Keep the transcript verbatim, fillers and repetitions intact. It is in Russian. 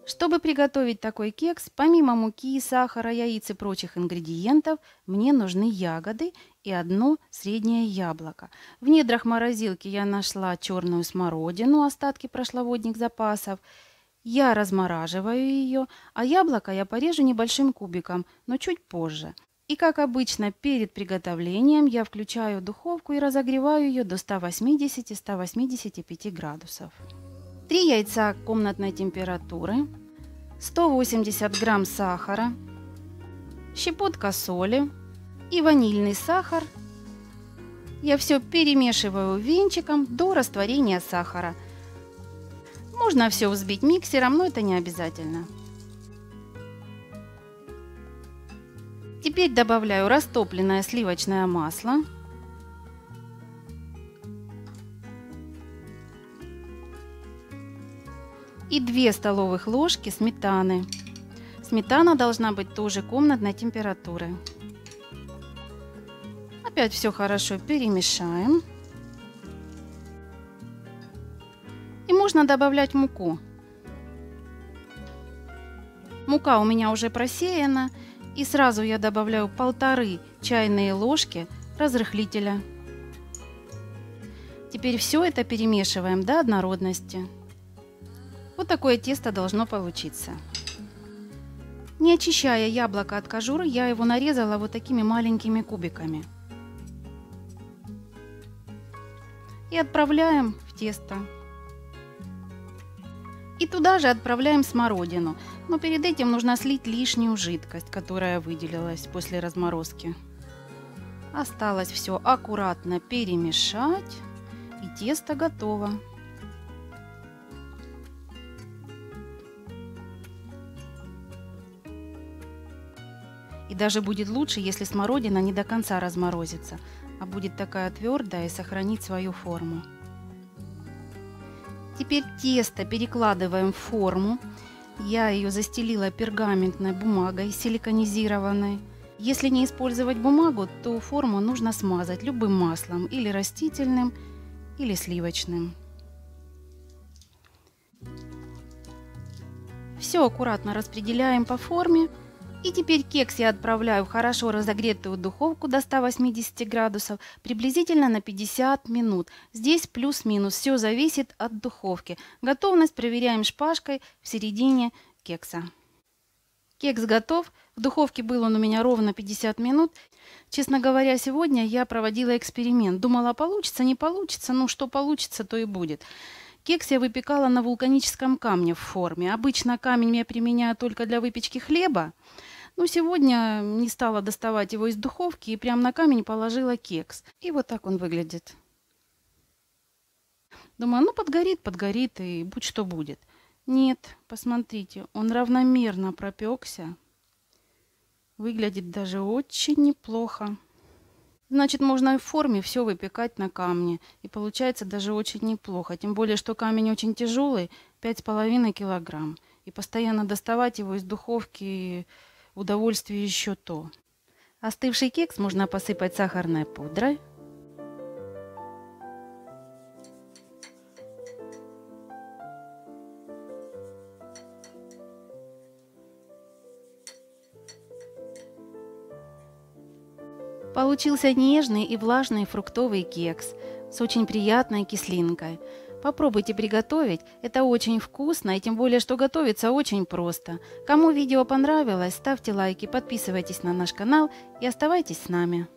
Чтобы приготовить такой кекс, помимо муки, сахара, яиц и прочих ингредиентов, мне нужны ягоды и одно среднее яблоко. В недрах морозилки я нашла черную смородину, остатки прошлогодних запасов. Я размораживаю ее, а яблоко я порежу небольшим кубиком, но чуть позже. И как обычно, перед приготовлением я включаю духовку и разогреваю ее до ста восьмидесяти — ста восьмидесяти пяти градусов. три яйца комнатной температуры, сто восемьдесят грамм сахара, щепотка соли и ванильный сахар. Я все перемешиваю венчиком до растворения сахара. Можно все взбить миксером, но это не обязательно. Теперь добавляю растопленное сливочное масло. И две столовых ложки сметаны. Сметана должна быть тоже комнатной температуры. Опять все хорошо перемешаем. И можно добавлять муку. Мука у меня уже просеяна. И сразу я добавляю полторы чайные ложки разрыхлителя. Теперь все это перемешиваем до однородности. Вот такое тесто должно получиться. Не очищая яблоко от кожуры, я его нарезала вот такими маленькими кубиками. И отправляем в тесто. И туда же отправляем смородину. Но перед этим нужно слить лишнюю жидкость, которая выделилась после разморозки. Осталось все аккуратно перемешать, и тесто готово. И даже будет лучше, если смородина не до конца разморозится, а будет такая твердая и сохранит свою форму. Теперь тесто перекладываем в форму. Я ее застелила пергаментной бумагой силиконизированной. Если не использовать бумагу, то форму нужно смазать любым маслом, или растительным, или сливочным. Все аккуратно распределяем по форме. И теперь кекс я отправляю в хорошо разогретую духовку до ста восьмидесяти градусов приблизительно на пятьдесят минут. Здесь плюс-минус, все зависит от духовки. Готовность проверяем шпажкой в середине кекса. Кекс готов. В духовке был он у меня ровно пятьдесят минут. Честно говоря, сегодня я проводила эксперимент. Думала, получится, не получится. Ну, что получится, то и будет. Кекс я выпекала на вулканическом камне в форме. Обычно камень я применяю только для выпечки хлеба. Но сегодня не стала доставать его из духовки и прямо на камень положила кекс. И вот так он выглядит. Думаю, ну подгорит, подгорит и будь что будет. Нет, посмотрите, он равномерно пропекся. Выглядит даже очень неплохо. Значит, можно и в форме все выпекать на камне. И получается даже очень неплохо. Тем более, что камень очень тяжелый, пять с половиной килограмм. И постоянно доставать его из духовки удовольствие еще то. Остывший кекс можно посыпать сахарной пудрой. Получился нежный и влажный фруктовый кекс с очень приятной кислинкой. Попробуйте приготовить, это очень вкусно и тем более, что готовится очень просто. Кому видео понравилось, ставьте лайки, подписывайтесь на наш канал и оставайтесь с нами.